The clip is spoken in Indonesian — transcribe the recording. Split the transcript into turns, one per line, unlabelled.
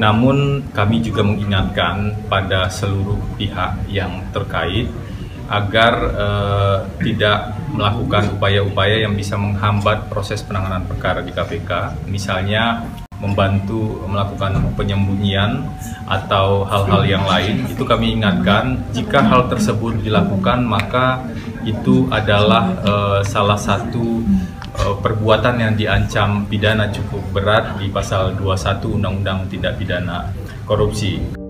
Namun kami juga mengingatkan pada seluruh pihak yang terkait agar tidak melakukan upaya-upaya yang bisa menghambat proses penanganan perkara di KPK, misalnya membantu melakukan penyembunyian atau hal-hal yang lain. Itu kami ingatkan, jika hal tersebut dilakukan maka itu adalah salah satu perbuatan yang diancam pidana cukup berat di pasal 21 Undang-Undang Tindak Pidana Korupsi.